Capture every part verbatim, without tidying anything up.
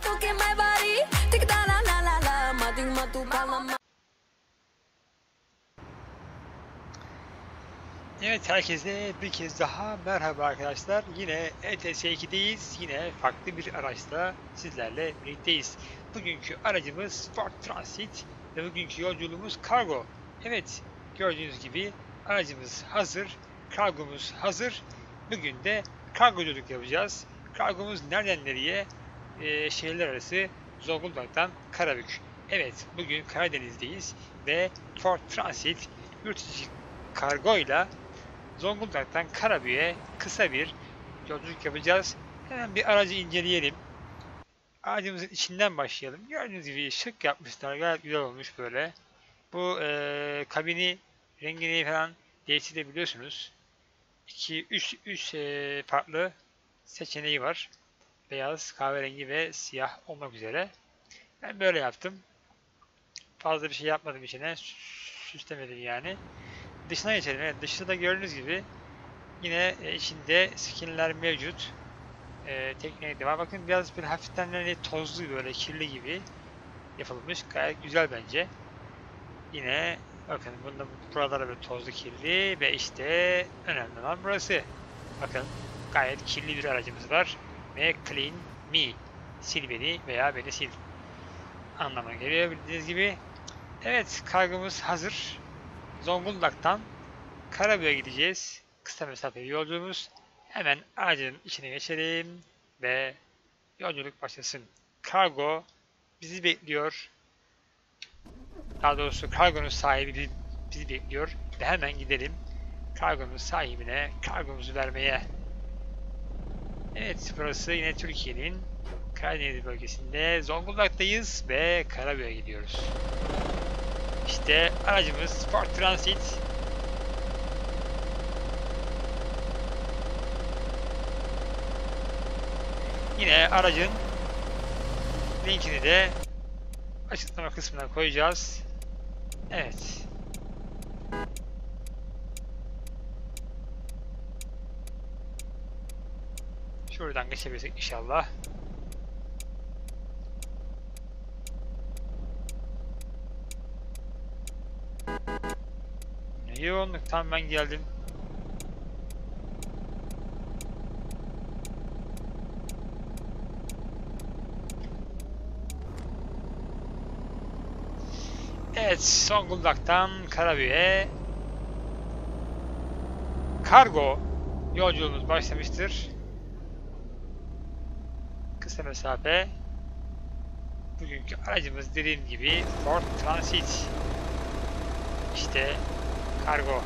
toque my body, tic da la la la la, mating matupalama. Evet, herkese bir kez daha merhaba arkadaşlar. Yine E T S iki'deyiz. Yine farklı bir araçla sizlerle birlikteyiz. Bugünkü aracımız Ford Transit ve bugünkü yolculuğumuz kargo. Evet, gördüğünüz gibi aracımız hazır, kargomuz hazır. Bugün de kargoculuk yapacağız. Kargomuz nereden nereye? Ee, şehirler arası Zonguldak'tan Karabük. Evet, bugün Karadeniz'deyiz ve Ford Transit yurt içi kargoyla Zonguldak'tan Karabük'e kısa bir yolculuk yapacağız. Hemen bir aracı inceleyelim. Aracımızın içinden başlayalım. Gördüğünüz gibi şık yapmışlar. Gayet güzel olmuş böyle. Bu e, kabini rengini falan değiştirebiliyorsunuz. iki üç üç e, farklı seçeneği var. Beyaz, kahverengi ve siyah olmak üzere. Ben böyle yaptım. Fazla bir şey yapmadım içine. Süslemedim yani. Dışına geçelim. Evet, dışta da gördüğünüz gibi yine içinde skinler mevcut. Ee, teknik de var. Bakın biraz böyle hafiften hani tozlu, böyle kirli gibi yapılmış. Gayet güzel bence. Yine bakın bunda buralara böyle tozlu, kirli ve işte önemli olan burası. Bakın gayet kirli bir aracımız var. Ve clean me. Sil beni veya beni sil anlamına geliyor bildiğiniz gibi. Evet, kargomuz hazır. Zonguldak'tan Karabük'e gideceğiz. Kısa mesafeli yolculuğumuz. Hemen aracın içine geçelim ve yolculuk başlasın. Kargo bizi bekliyor. Daha doğrusu kargonun sahibi bizi bekliyor ve hemen gidelim kargonun sahibine kargomuzu vermeye. Evet, burası yine Türkiye'nin Karadeniz bölgesinde Zonguldak'tayız ve Karabük'e gidiyoruz. İşte aracımız Ford Transit. Yine aracın linkini de açıklama kısmına koyacağız. Evet. Şuradan geçebilirsek inşallah. Ne yoğunluk, tam ben geldim. Evet, Zonguldak'tan Karabük'e kargo yolculuğumuz başlamıştır. Kısa mesafe. Bugünkü aracımız dediğim gibi Ford Transit. İşte kargo.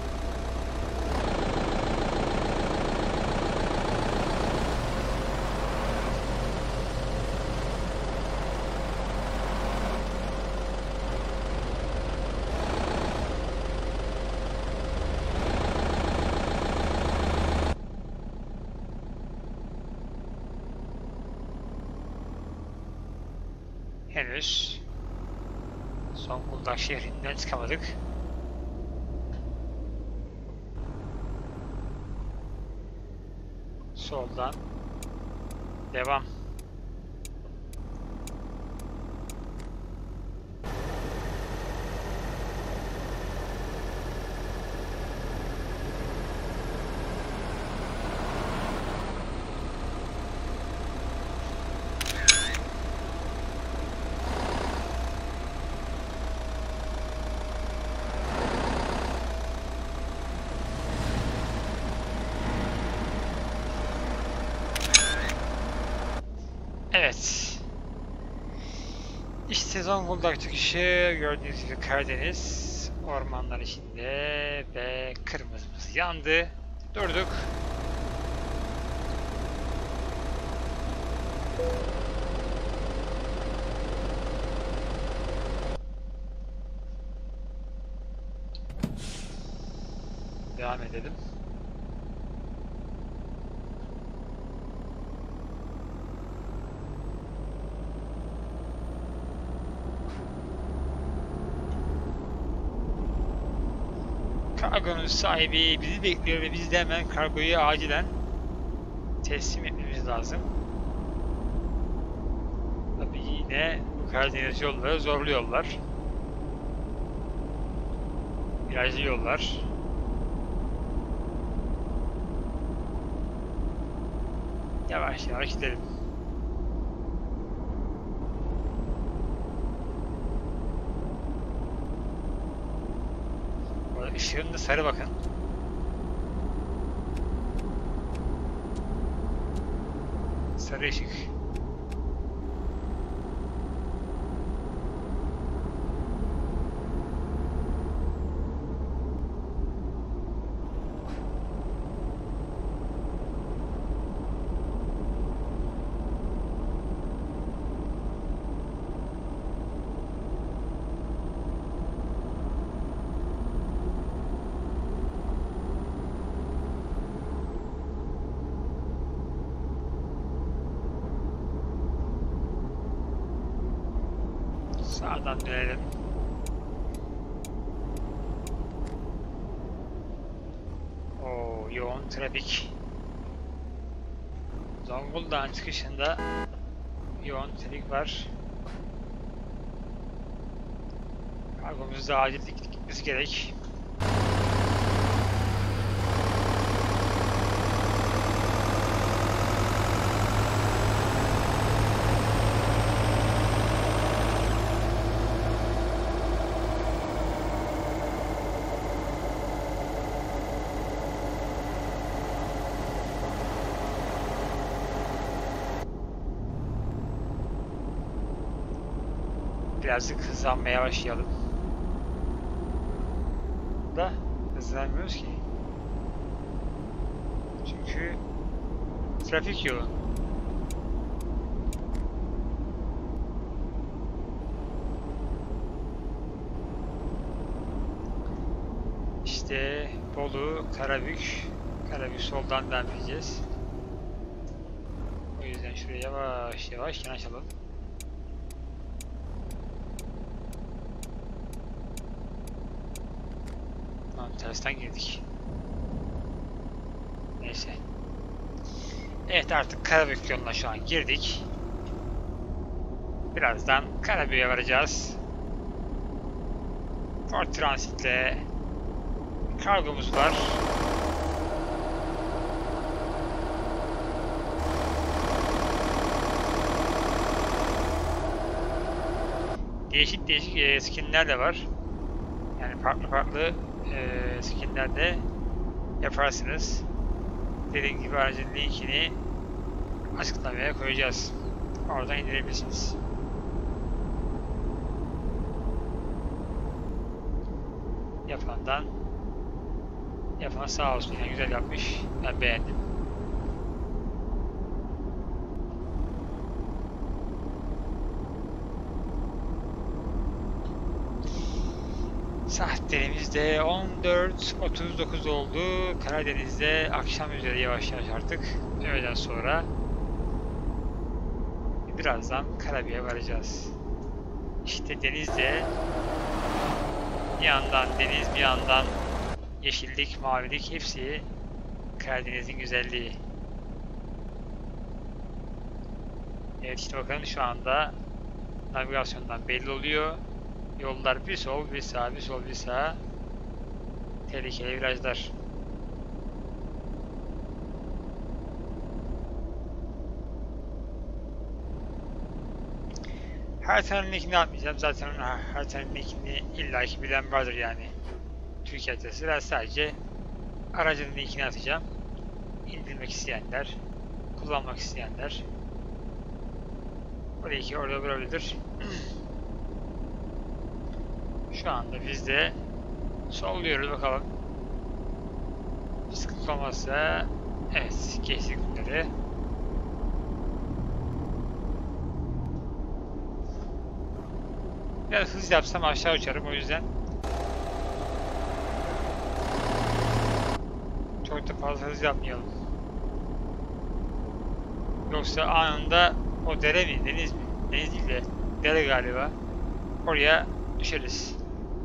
Henüz Zonguldak şehrinden çıkamadık. Soldan devam. Evet. İşte Zonguldak çıkışı, gördüğünüz gibi Karadeniz ormanlar içinde ve kırmızımız yandı. Durduk. Devam edelim. Kargonun sahibi bizi bekliyor ve biz de hemen kargoyu acilen teslim etmemiz lazım. yine bu Karadeniz yolları zorlu yollar. Virajlı yollar. Yavaş yavaş gidelim. Işığın da sarı bakın. Sarı ışık. Sağdan dönelim. Oo, yoğun trafik. Zonguldak'ın çıkışında yoğun trafik var. Kargomuzda acil gitmesi gerek. Birazcık hızlanmaya başlayalım. Da hızlanmıyoruz ki. Çünkü trafik yoğun. İşte Bolu, Karabük. Karabük soldan devam edeceğiz. O yüzden şuraya yavaş yavaş yanaşalım. Tersten girdik. Neyse. Evet, artık Karabük yoluna şu an girdik. Birazdan Karabük'e varacağız. Ford Transit'le kargomuz var. Değişik değişik e, skinler de var. Yani farklı farklı e, skinler de yaparsınız. Dediğim gibi aracın linkini açıklamaya koyacağız. Oradan indirebilirsiniz. Yapandan yapan sağ olsun, yani güzel yapmış. Ben beğendim. Saatlerimizde on dört otuz dokuz oldu. Karadeniz'de akşam üzeri yavaş yavaş artık öğleden sonra birazdan Karabük'e varacağız. İşte denizde bir yandan deniz, bir yandan yeşillik, mavilik, hepsi Karadeniz'in güzelliği. Evet, işte bakın şu anda navigasyondan belli oluyor. Yollar bir sol, bir sağ, bir sol, bir sağ. Tehlikeli virajlar. Haritanın linkini atmayacağım. Zaten haritanın linkini illaki bilen vardır yani. Türkiye haritası. Ben sadece aracın linkini atacağım. İndirmek isteyenler, kullanmak isteyenler o linki orada bulabilir. Şu anda biz de solluyoruz bakalım. Bir sıkıntı olmazsa, evet, geçtik bunları. Biraz hız yapsam aşağı uçarım, o yüzden çok da fazla hız yapmayalım. Yoksa anında o dere mi, deniz mi? Deniz değil de dere galiba. Oraya düşeriz.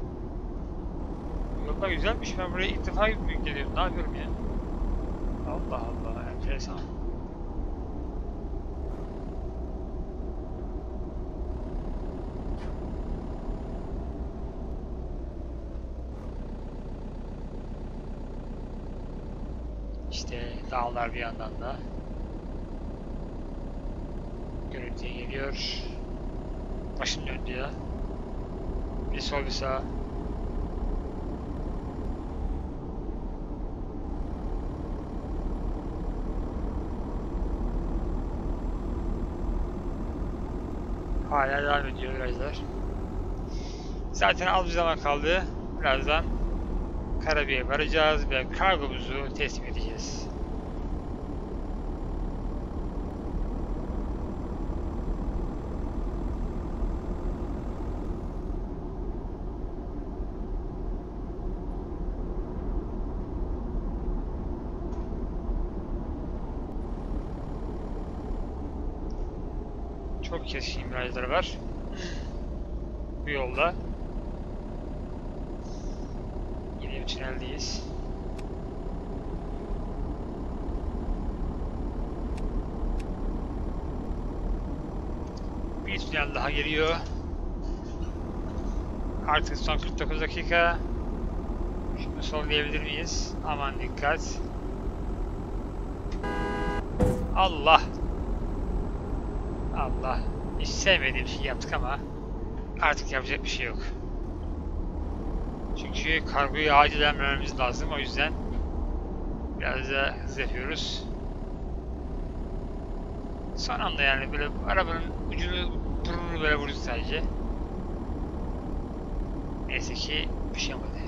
Yollar güzelmiş. Ben buraya ilk defa geliyorum. Ne yapıyorum ya? Allah Allah. Enteresan. İşte dağlar bir yandan da görüntüye geliyor. Başım döndü ya. Bir sol bir sağ. Hala devam ediyor virajlar. Zaten az bir zaman kaldı. Birazdan Karabük'e varacağız ve kargomuzu teslim edeceğiz. Çok keskin virajlar var bu yolda. Yine bir tüneldeyiz. Bir tünel daha geliyor. Artık son kırk dokuz dakika. Şimdi sollayabilir miyiz? Aman dikkat. Allah! Allah! Hiç sevmediğim şey yaptık ama artık yapacak bir şey yok. Çünkü kargoyu acilen vermemiz lazım, o yüzden biraz da hız yapıyoruz. Son anda yani böyle arabanın ucunu, burnunu böyle vurdu sadece. Neyse ki bir şey olmadı.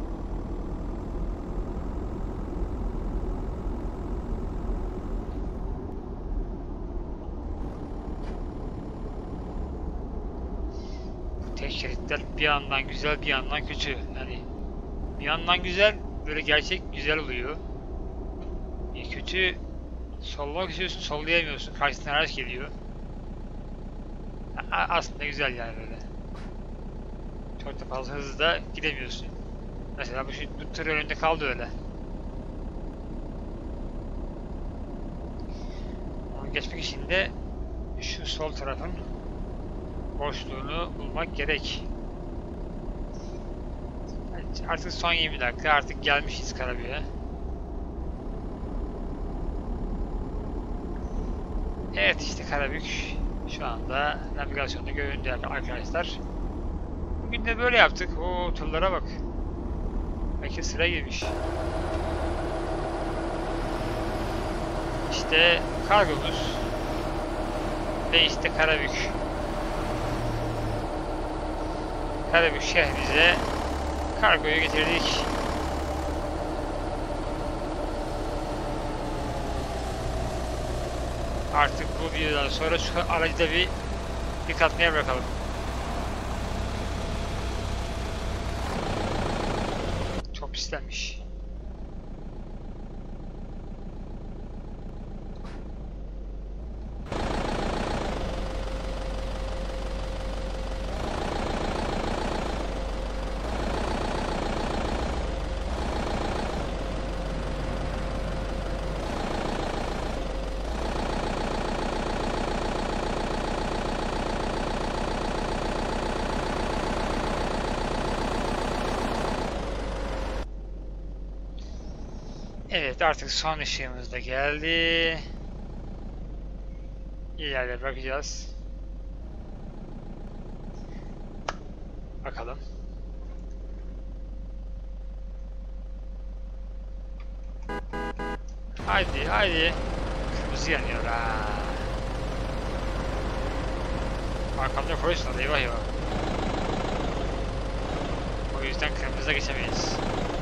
Tek şeritler bir yandan güzel, bir yandan kötü. Yani bir yandan güzel, böyle gerçek güzel oluyor. Bir kötü, sollamak istiyorsun, sollayamıyorsun. Karşısına araç geliyor. A aslında güzel yani böyle. Çok da fazla hızlı da gidemiyorsun. Mesela bu, şu, bu tır önünde kaldı öyle. Onu geçmek için de şu sol tarafın boşluğunu bulmak gerek. Artık son yirmi dakika, artık gelmişiz Karabük'e. Evet, işte Karabük şu anda navigasyonda göründü arkadaşlar. Bugün de böyle yaptık. O tırlara bak. Belki sıra girmiş. İşte kargomuz ve işte Karabük. Karabük şehrimize kargoyu getirdik. Artık bu videodan sonra şu aracı da bir yıkatmaya bırakalım. Çok pislenmiş. Evet, artık son ışığımız da geldi. İleride bakacağız. Bakalım. Haydi haydi. Kırmızı yanıyor ha. Arkamda polis var, eyvah eyvah. O yüzden kırmızıda geçemeyiz.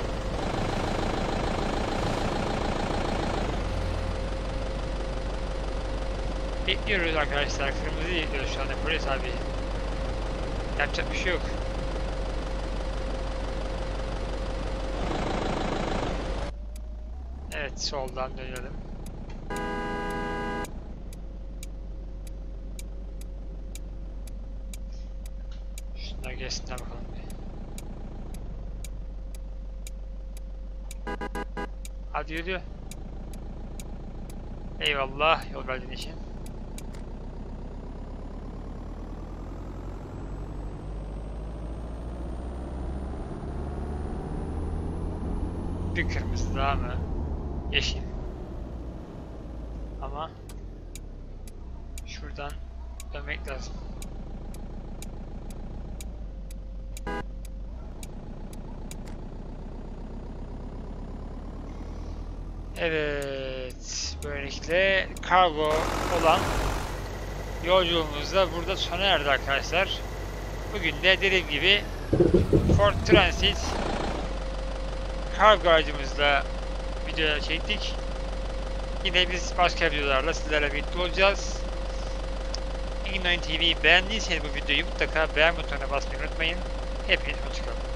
Bekliyoruz arkadaşlar. Kırmızı bekliyor şu anda polis abi. Yapacak bir şey yok. Evet, soldan dönelim. Şunlar geçsinler bakalım bir. Hadi yürü. Eyvallah yol verdiğin için. Bir kırmızı daha mı? Yeşil. ama şuradan dönmek lazım. Evet, böylelikle kargo olan yolculuğumuz da burada sona erdi arkadaşlar. Bugün de dediğim gibi Ford Transit kargo aracımızla video çektik. Yine biz başka videolarla sizlerle birlikte olacağız. Engin Oyun T V'yi beğendiyseniz bu videoyu mutlaka beğen butonuna basmayı unutmayın. Hepiniz hoşçakalın.